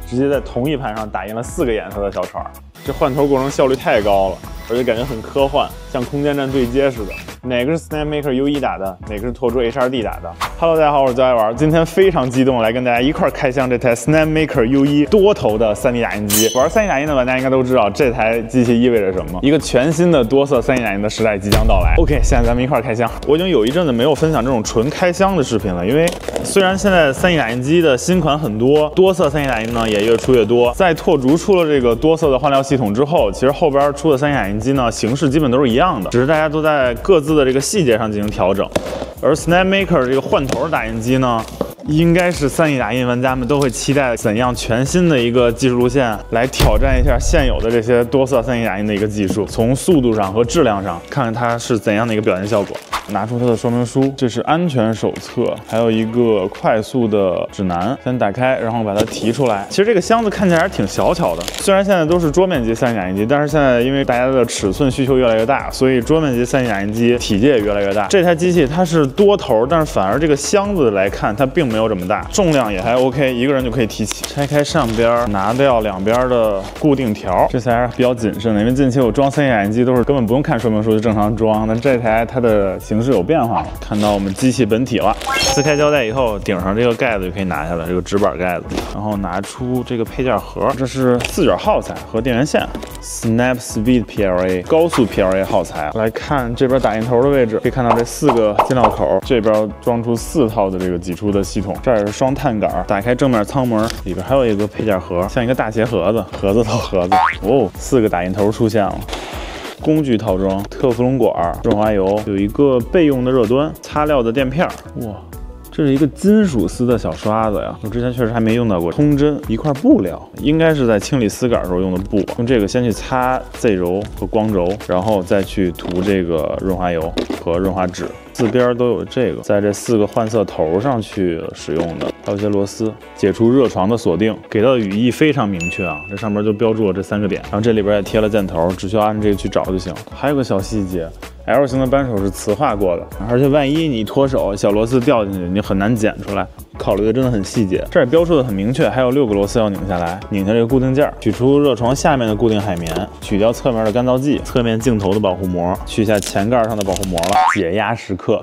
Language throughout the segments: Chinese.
直接在同一盘上打印了4个颜色的小船。这换头过程效率太高了，而且感觉很科幻，像空间站对接似的。哪个是 SnapMaker U1 打的，哪个是拓出 HRD 打的 ？Hello， 大家好，我是焦爱玩，今天非常激动，来跟大家一块开箱这台 SnapMaker U1 多头的3D 打印机。玩3D 打印的玩家应该都知道，这台机器意味着什么？一个全新的多色3D 打印的时代即将到来。OK， 现在咱们一块开箱。我已经有一阵子没有分享这种纯开箱的视频了，因为虽然现在3D 打印机的新款很多，多色3D 打印呢也越出越多。在拓逐出了这个多色的换料系统之后，其实后边出的3D 打印机呢形式基本都是一样的，只是大家都在各自的这个细节上进行调整。而 SnapMaker 这个换头打印机呢，应该是3D 打印玩家们都会期待怎样全新的一个技术路线来挑战一下现有的这些多色3D 打印的一个技术，从速度上和质量上看看它是怎样的一个表现效果。拿出它的说明书，这是安全手册，还有一个快速的指南。先打开，然后把它提出来。其实这个箱子看起来还是挺小巧的，虽然现在都是桌面级3D 打印机，但是现在因为大家的尺寸需求越来越大，所以桌面级3D 打印机体积也越来越大。这台机器它是多头，但是反而这个箱子来看它并没有这么大，重量也还 OK， 一个人就可以提起。拆开上边，拿掉两边的固定条，这才是比较谨慎的，因为近期我装3D 打印机都是根本不用看说明书就正常装，但这台它的形式有变化了。看到我们机器本体了，撕开胶带以后，顶上这个盖子就可以拿下来，这个直板盖子，然后拿出这个配件盒，这是4卷耗材和电源线 ，Snap Speed PLA 高速 PLA 耗材。来看这边打印头的位置，可以看到这4个进料口，这边装出4套的这个挤出的系统，这儿也是双碳杆。打开正面舱门，里边还有一个配件盒，像一个大鞋盒子，盒子套盒子。哦，4个打印头出现了。工具套装，特氟龙管、润滑油，有一个备用的热端，擦料的垫片。哇，这是一个金属丝的小刷子呀，我之前确实还没用到过。通针，一块布料，应该是在清理丝杆时候用的布。用这个先去擦 Z 轴和光轴，然后再去涂这个润滑油和润滑脂。4边都有这个，在这4个换色头上去使用的，还有一些螺丝，解除热床的锁定，给到的语义非常明确啊，这上面就标注了这3个点，然后这里边也贴了箭头，只需要按这个去找就行。还有个小细节。L 型的扳手是磁化过的，而且万一你脱手，小螺丝掉进去，你很难捡出来。考虑的真的很细节，这也标注的很明确，还有6个螺丝要拧下来，拧下这个固定件，取出热床下面的固定海绵，取掉侧面的干燥剂，侧面镜头的保护膜，取下前盖上的保护膜了，解压时刻。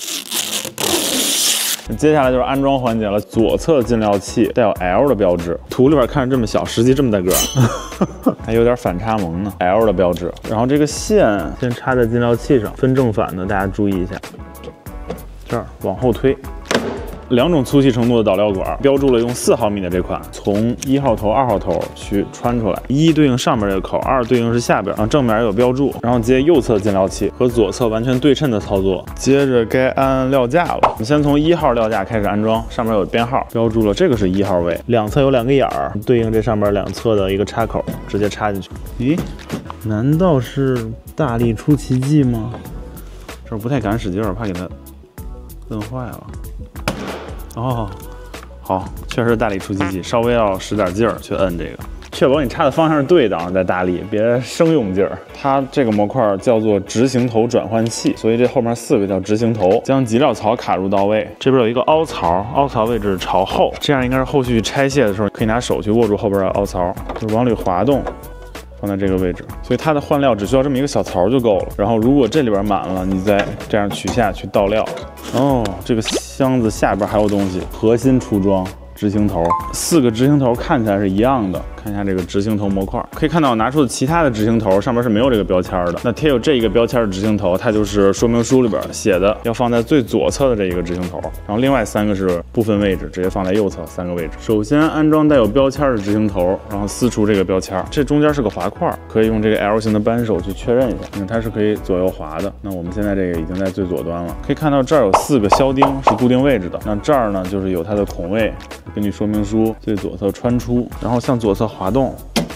接下来就是安装环节了，左侧进料器带有 L 的标志，图里边看着这么小，实际这么大个儿，还有点反差萌呢。L 的标志，然后这个线先插在进料器上，分正反的，大家注意一下。这儿往后推。2种粗细程度的导料管，标注了用4毫米的这款，从1号头、2号头去穿出来，1对应上面这个口，2对应是下边，然后正面也有标注，然后接右侧进料器和左侧完全对称的操作。接着该安料架了，我们先从1号料架开始安装，上面有编号，标注了这个是1号位，两侧有2个眼儿，对应这上面2侧的一个插口，直接插进去。咦，难道是大力出奇迹吗？这不太敢使劲儿，怕给它摁坏了。哦，好，确实大力出奇迹，稍微要使点劲儿去摁这个，确保你插的方向是对的，然后再大力，别生用劲儿。它这个模块叫做直行头转换器，所以这后面4个叫直行头，将集料槽卡入到位。这边有一个凹槽，凹槽位置朝后，这样应该是后续拆卸的时候可以拿手去握住后边的凹槽，就往里滑动。放在这个位置，所以它的换料只需要这么一个小槽就够了。然后如果这里边满了，你再这样取下去倒料。哦，这个箱子下边还有东西，核心出装。直行头，4个直行头看起来是一样的。看一下这个直行头模块，可以看到我拿出的其他的直行头上面是没有这个标签的。那贴有这一个标签的直行头，它就是说明书里边写的要放在最左侧的这一个直行头，然后另外3个是部分位置，直接放在右侧3个位置。首先安装带有标签的直行头，然后撕除这个标签，这中间是个滑块，可以用这个 L 型的扳手去确认一下，因为它是可以左右滑的。那我们现在这个已经在最左端了，可以看到这儿有4个销钉是固定位置的，那这儿呢就是有它的孔位。根据说明书最左侧穿出，然后向左侧滑动。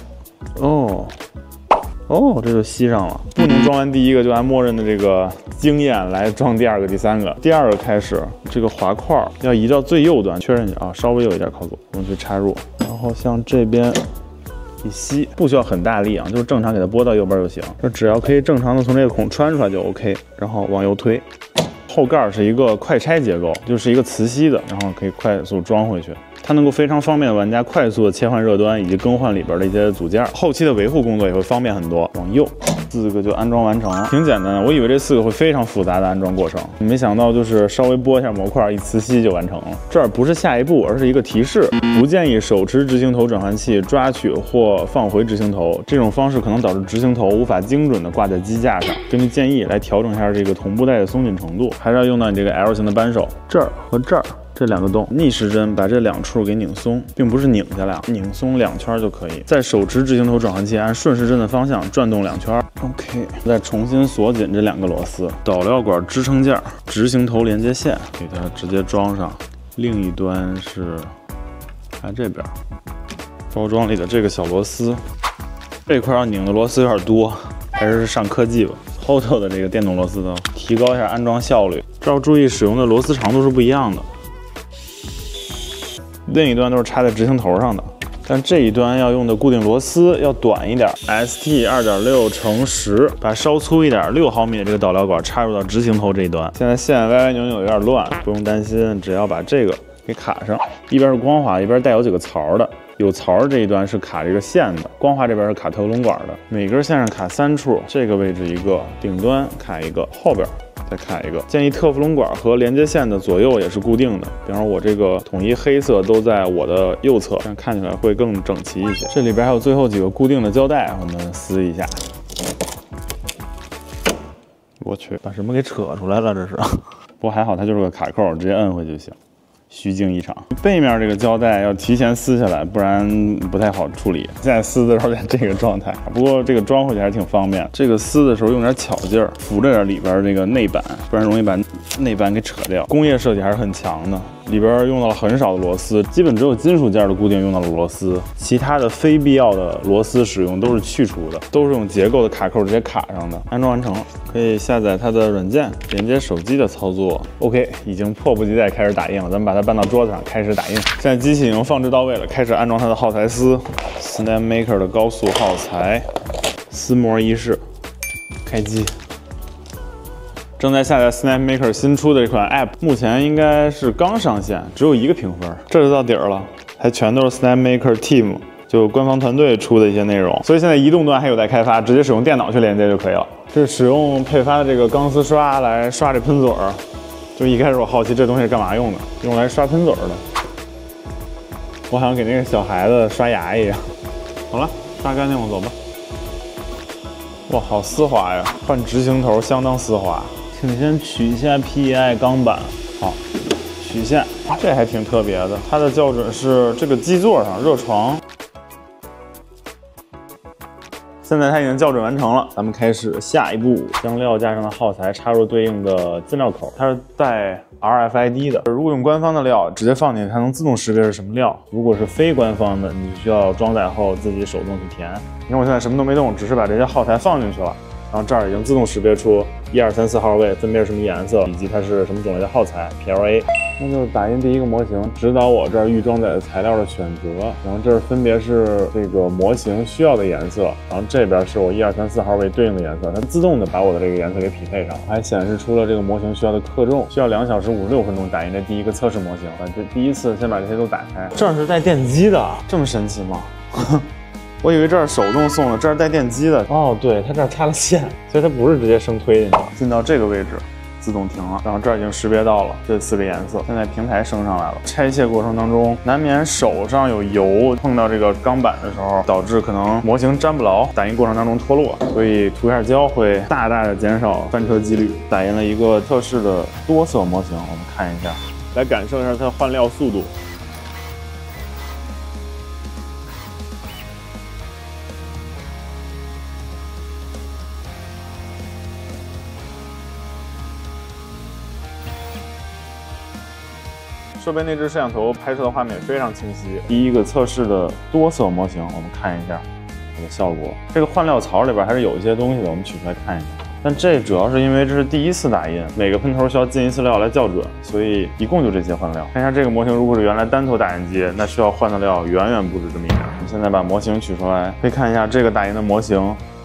这就吸上了。不能装完第1个就按默认的这个经验来装第2个、第3个。第2个开始，这个滑块要移到最右端，确认一下啊，稍微有一点靠左，我们去插入，然后向这边一吸，不需要很大力啊，就是正常给它拨到右边就行。这只要可以正常的从这个孔穿出来就 OK， 然后往右推。后盖是一个快拆结构，就是一个磁吸的，然后可以快速装回去。 它能够非常方便玩家快速的切换热端以及更换里边的一些组件，后期的维护工作也会方便很多。往右，4个就安装完成了，挺简单的。我以为这4个会非常复杂的安装过程，没想到就是稍微拨一下模块，一磁吸就完成了。这儿不是下一步，而是一个提示，不建议手持执行头转换器抓取或放回执行头，这种方式可能导致执行头无法精准的挂在机架上。根据建议来调整一下这个同步带的松紧程度，还是要用到你这个 L 型的扳手，这儿和这儿。这2个洞，逆时针把这2处给拧松，并不是拧下来，拧松2圈就可以。再手持执行头转换器按顺时针的方向转动2圈 ，OK。再重新锁紧这2个螺丝，导料管支撑件、执行头连接线给它直接装上，另一端是看这边包装里的这个小螺丝，这块要拧的螺丝有点多，还是上科技吧。后头的这个电动螺丝刀，提高一下安装效率。这要注意使用的螺丝长度是不一样的。另一端都是插在执行头上的，但这一端要用的固定螺丝要短一点 ，ST 2.6乘10，把稍粗一点6毫米的这个导料管插入到执行头这一端。现在线歪歪扭扭有点乱，不用担心，只要把这个给卡上，一边是光滑，一边带有几个槽的。有槽这一端是卡这个线的，光滑这边是卡特龙管的，每根线上卡3处，这个位置一个，顶端卡一个，后边再卡一个。建议特氟龙管和连接线的左右也是固定的，比方说我这个统一黑色都在我的右侧，这样看起来会更整齐一些。这里边还有最后几个固定的胶带，我们撕一下。我去，把什么给扯出来了？这是，不过还好它就是个卡扣，直接摁回就行。虚惊一场。背面这个胶带要提前撕下来，不然不太好处理。现在撕的时候在这个状态，不过这个装回去还是挺方便。这个撕的时候用点巧劲儿，扶着点里边这个内板，不然容易把内板给扯掉。工业设计还是很强的，里边用到了很少的螺丝，基本只有金属件的固定用到了螺丝，其他的非必要的螺丝使用都是去除的，都是用结构的卡扣直接卡上的。安装完成了，可以下载它的软件，连接手机的操作。OK， 已经迫不及待开始打印了，咱们把它搬到桌子上开始打印。现在机器已经放置到位了，开始安装它的耗材丝。SnapMaker 的高速耗材丝模仪式，开机。正在下载 SnapMaker 新出的这款 App， 目前应该是刚上线，只有1个评分，这就到底儿了，还全都是 SnapMaker Team 就官方团队出的一些内容，所以现在移动端还有待开发，直接使用电脑去连接就可以了。这是使用配发的这个钢丝刷来刷这喷嘴儿，就一开始我好奇这东西是干嘛用的，用来刷喷嘴儿的。我好像给那个小孩子刷牙一样。好了，刷干净了，走吧。哇，好丝滑呀！换执行头相当丝滑。请先取下 PEI 钢板，好，取下。这还挺特别的，它的校准是这个基座上热床。现在它已经校准完成了，咱们开始下一步，将料架上的耗材插入对应的进料口，它是带 RFID 的。如果用官方的料，直接放进去，它能自动识别是什么料；如果是非官方的，你需要装载后自己手动去填。你看我现在什么都没动，只是把这些耗材放进去了，然后这儿已经自动识别出1、2、3、4号位分别是什么颜色，以及它是什么种类的耗材 PLA。那就打印第一个模型，指导我这儿预装载的材料的选择，然后这儿分别是这个模型需要的颜色，然后这边是我1、2、3、4号位对应的颜色，它自动的把我的这个颜色给匹配上，还显示出了这个模型需要的克重，需要2小时56分钟打印这第一个测试模型。这第一次先把这些都打开，这儿是带电机的，这么神奇吗？我以为这儿手动送的，这儿带电机的。哦，对，它这儿插了线，所以它不是直接生推进去，进到这个位置。自动停了，然后这儿已经识别到了这4个颜色，现在平台升上来了。拆卸过程当中，难免手上有油碰到这个钢板的时候，导致可能模型粘不牢，打印过程当中脱落，所以涂一下胶会大大的减少翻车几率。打印了一个测试的多色模型，我们看一下，来感受一下它换料速度。设备内置摄像头拍摄的画面非常清晰。第一个测试的多色模型，我们看一下这个效果。这个换料槽里边还是有一些东西的，我们取出来看一下。但这主要是因为这是第一次打印，每个喷头需要进1次料来校准，所以一共就这些换料。看一下这个模型，如果是原来单头打印机，那需要换的料远远不止这么一点。我们现在把模型取出来，可以看一下这个打印的模型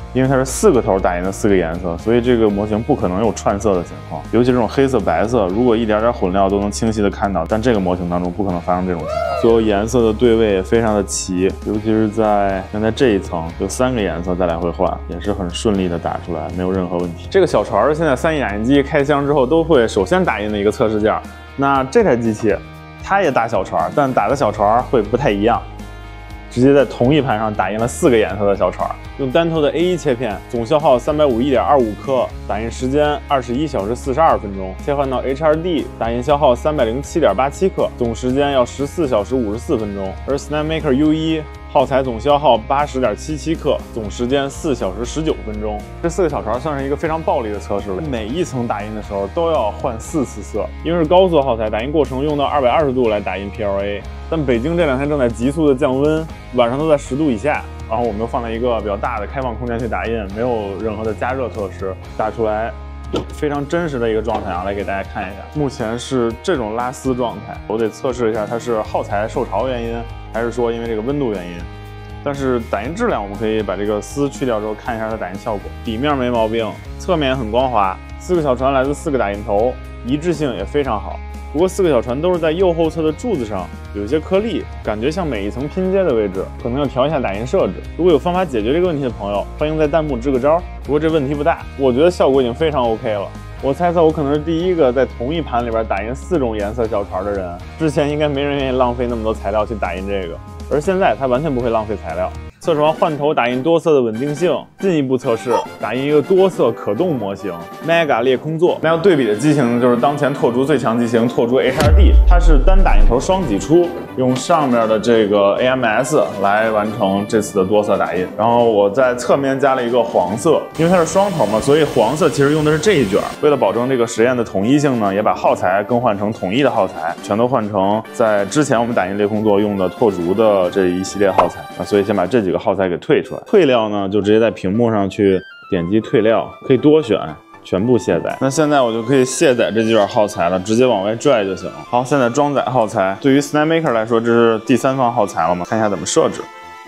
因为它是4个头打印的4个颜色，所以这个模型不可能有串色的情况。尤其这种黑色、白色，如果一点点混料都能清晰的看到，但这个模型当中不可能发生这种情况。所有颜色的对位也非常的齐，尤其是在现在这一层有3个颜色再来回换，也是很顺利的打出来，没有任何问题。这个小船现在3D 打印机开箱之后都会首先打印的一个测试件。那这台机器它也打小船，但打的小船会不太一样。直接在同一盘上打印了4个颜色的小船，用单头的 A1 切片，总消耗351.25克，打印时间21小时42分钟。切换到 HRD， 打印消耗307.87克，总时间要14小时54分钟。而 Snapmaker U1耗材总消耗80.77克，总时间4小时19分钟。这4个小船算是一个非常暴力的测试了。每一层打印的时候都要换4次色，因为是高速耗材，打印过程用到220度来打印 PLA。但北京这2天正在急速的降温，晚上都在10度以下。然后我们又放在一个比较大的开放空间去打印，没有任何的加热措施，打出来非常真实的一个状态啊，来给大家看一下。目前是这种拉丝状态，我得测试一下它是耗材受潮原因，还是说因为这个温度原因。但是打印质量，我们可以把这个丝去掉之后看一下它打印效果。底面没毛病，侧面很光滑。4个小船来自4个打印头，一致性也非常好。不过4个小船都是在右后侧的柱子上有一些颗粒，感觉像每一层拼接的位置，可能要调一下打印设置。如果有方法解决这个问题的朋友，欢迎在弹幕支个招。不过这问题不大，我觉得效果已经非常 OK 了。我猜测我可能是第一个在同一盘里边打印4种颜色小船的人，之前应该没人愿意浪费那么多材料去打印这个，而现在它完全不会浪费材料。测试完换头打印多色的稳定性，进一步测试打印一个多色可动模型 Mega 裂空座。那要对比的机型就是当前拓竹最强机型拓竹 HRD， 它是单打印头双挤出，用上面的这个 AMS 来完成这次的多色打印。然后我在侧面加了一个黄色，因为它是双头嘛，所以黄色其实用的是这一卷。为了保证这个实验的统一性呢，也把耗材更换成统一的耗材，全都换成在之前我们打印裂空座用的拓竹的这一系列耗材啊，所以先把这几个耗材给退出来。退料呢，就直接在屏幕上去点击退料，可以多选，全部卸载。那现在我就可以卸载这几卷耗材了，直接往外拽就行了。好，现在装载耗材。对于 Snapmaker 来说，这是第3方耗材了嘛？看一下怎么设置。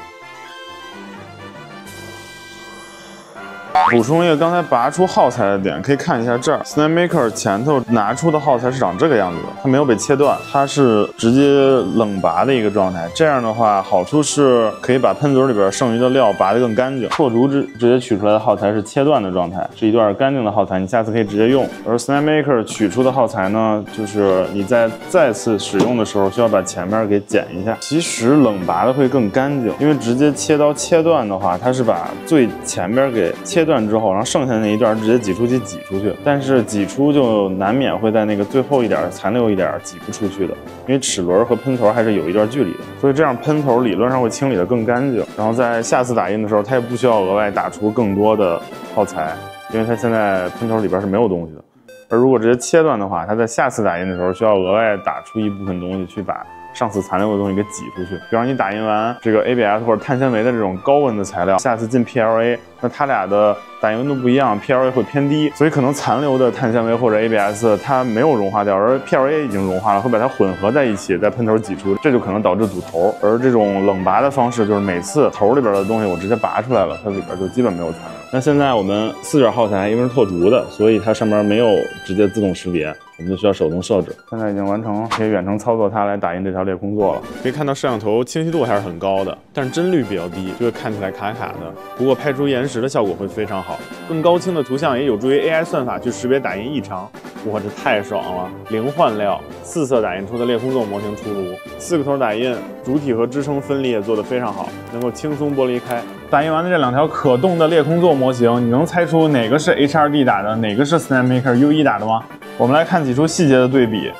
补充一个刚才拔出耗材的点，可以看一下这儿 ，Snapmaker 前头拿出的耗材是长这个样子的，它没有被切断，它是直接冷拔的一个状态。这样的话，好处是可以把喷嘴里边剩余的料拔得更干净。拓竹直接取出来的耗材是切断的状态，是一段干净的耗材，你下次可以直接用。而 Snapmaker 取出的耗材呢，就是你在再次使用的时候需要把前面给剪一下。其实冷拔的会更干净，因为直接切刀切断的话，它是把最前边给切断之后，然后剩下的那一段直接挤出去挤出去，但是挤出就难免会在那个最后一点残留一点挤不出去的，因为齿轮和喷头还是有一段距离的，所以这样喷头理论上会清理得更干净，然后在下次打印的时候，它也不需要额外打出更多的耗材，因为它现在喷头里边是没有东西的。而如果直接切断的话，它在下次打印的时候需要额外打出一部分东西去把上次残留的东西给挤出去。比方你打印完这个 ABS 或者碳纤维的这种高温的材料，下次进 PLA， 那它俩的打印温度不一样 ，PLA 会偏低，所以可能残留的碳纤维或者 ABS 它没有融化掉，而 PLA 已经融化了，会把它混合在一起，在喷头挤出，这就可能导致堵头。而这种冷拔的方式，就是每次头里边的东西我直接拔出来了，它里边就基本没有残留。那现在我们4卷耗材因为是拓竹的，所以它上面没有直接自动识别，我们就需要手动设置。现在已经完成，可以远程操作它来打印这条裂空座了。可以看到摄像头清晰度还是很高的，但是帧率比较低，就会看起来卡卡的。不过拍出延时的效果会非常好，更高清的图像也有助于 AI 算法去识别打印异常。哇，这太爽了！零换料，4色打印出的裂空座模型出炉，4个头打印，主体和支撑分离也做得非常好，能够轻松剥离开。打印完的这2条可动的裂空座模型，你能猜出哪个是 HRD 打的，哪个是 Snapmaker U1 打的吗？我们来看几处细节的对比。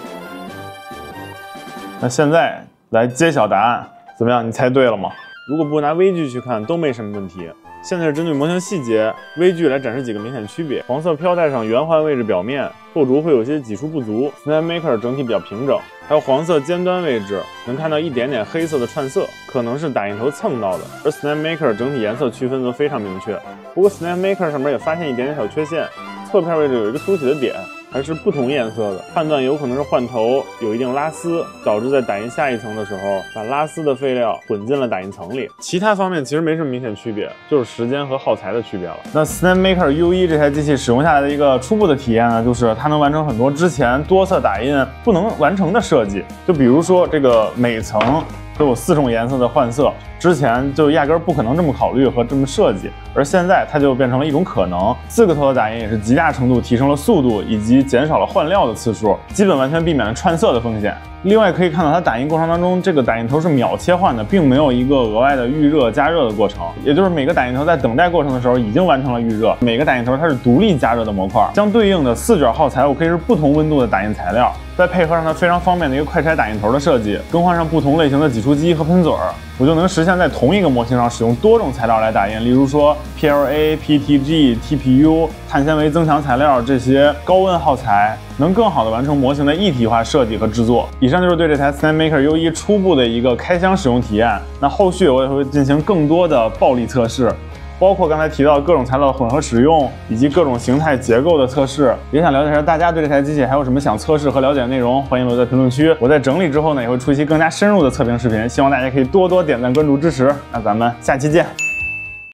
那现在来揭晓答案，怎么样？你猜对了吗？如果不拿微距去看，都没什么问题。现在是针对模型细节微距来展示几个明显区别。黄色飘带上圆环位置表面拓竹会有些挤出不足 ，Snapmaker 整体比较平整。还有黄色尖端位置能看到一点点黑色的串色，可能是打印头蹭到的。而 Snapmaker 整体颜色区分则非常明确。不过 Snapmaker 上面也发现一点点小缺陷，侧片位置有一个凸起的点， 还是不同颜色的，判断有可能是换头有一定拉丝，导致在打印下一层的时候，把拉丝的废料混进了打印层里。其他方面其实没什么明显区别，就是时间和耗材的区别了。那 SnapMaker U1 这台机器使用下来的一个初步的体验呢，就是它能完成很多之前多色打印不能完成的设计，就比如说这个每层都有4种颜色的换色，之前就压根不可能这么考虑和这么设计，而现在它就变成了一种可能。4个头的打印也是极大程度提升了速度，以及减少了换料的次数，基本完全避免了串色的风险。另外可以看到它打印过程当中，这个打印头是秒切换的，并没有一个额外的预热加热的过程，也就是每个打印头在等待过程的时候已经完成了预热，每个打印头它是独立加热的模块，相对应的4卷耗材物可以是不同温度的打印材料，再配合上它非常方便的一个快拆打印头的设计，更换上不同类型的挤出机和喷嘴儿，我就能实现在同一个模型上使用多种材料来打印，例如说 PLA、PETG、TPU、碳纤维增强材料这些高温耗材，能更好的完成模型的一体化设计和制作。以上就是对这台 SnapMaker U1 初步的一个开箱使用体验。那后续我也会进行更多的暴力测试，包括刚才提到各种材料的混合使用，以及各种形态结构的测试。也想了解一下大家对这台机器还有什么想测试和了解的内容，欢迎留在评论区。我在整理之后呢，也会出一期更加深入的测评视频，希望大家可以多多点赞、关注、支持。那咱们下期见。